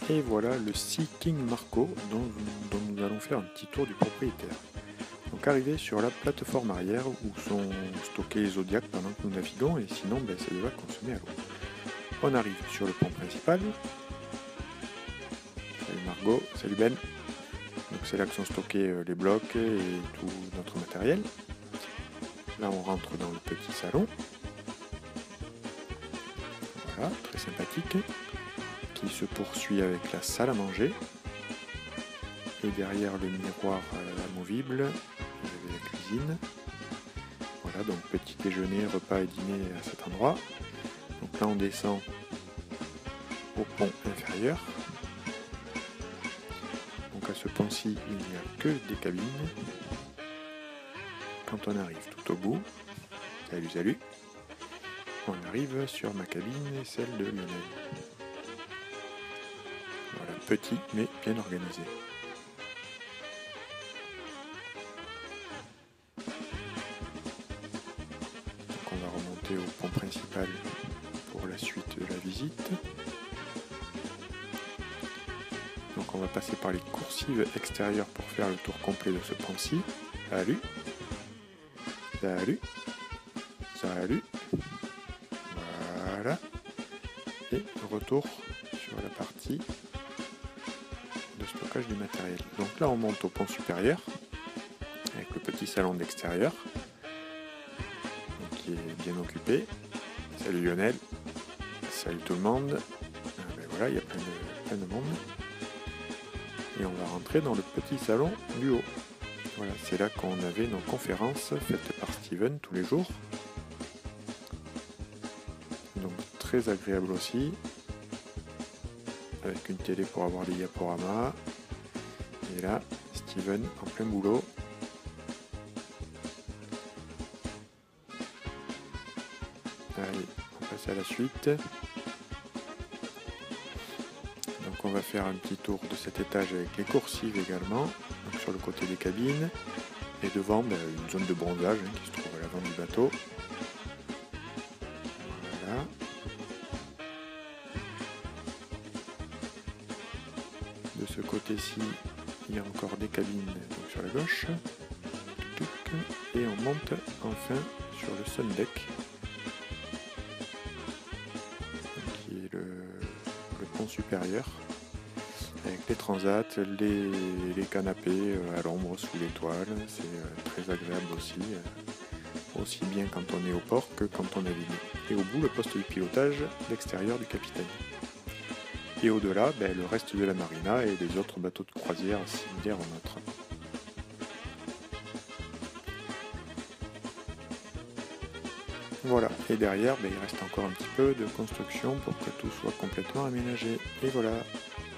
Et voilà le Sea King Marco dont nous allons faire un petit tour du propriétaire. Donc arrivé sur la plateforme arrière où sont stockés les zodiacs pendant que nous naviguons et sinon ça devrait consommer à l'eau. On arrive sur le pont principal. Salut Margot, salut Ben. Donc c'est là que sont stockés les blocs et tout notre matériel. Là on rentre dans le petit salon. Voilà, très sympathique. Qui se poursuit avec la salle à manger. Et derrière le miroir amovible, vous avez la cuisine. Voilà, donc petit déjeuner, repas et dîner à cet endroit. Donc là on descend au pont inférieur. Donc à ce pont-ci, il n'y a que des cabines. Quand on arrive tout au bout, salut, on arrive sur ma cabine et celle de Lionel. Voilà, petit mais bien organisé. Donc on va remonter au pont principal pour la suite de la visite. Donc on va passer par les coursives extérieures pour faire le tour complet de ce pont-ci. Salut. Voilà. Et retour sur la partie de stockage du matériel. Donc là on monte au pont supérieur avec le petit salon d'extérieur qui est bien occupé. Salut Lionel. Salut tout le monde. Voilà, il y a plein de monde. Et on va rentrer dans le petit salon du haut. Voilà, c'est là qu'on avait nos conférences faites par Steven tous les jours. Donc très agréable aussi. Avec une télé pour avoir des diaporamas. Et là, Steven en plein boulot. Allez, on passe à la suite. Donc on va faire un petit tour de cet étage avec les coursives également, donc sur le côté des cabines, et devant une zone de bronzage qui se trouve à l'avant du bateau. Voilà. De ce côté-ci, il y a encore des cabines donc sur la gauche. Et on monte enfin sur le sun deck, qui est le pont supérieur. Avec les transats, les canapés à l'ombre sous l'étoile, c'est très agréable aussi bien quand on est au port que quand on navigue. Et au bout, le poste de pilotage d'extérieur du capitaine. Et au-delà, le reste de la marina et les autres bateaux de croisière similaires aux nôtres. Voilà, et derrière, il reste encore un petit peu de construction pour que tout soit complètement aménagé. Et voilà.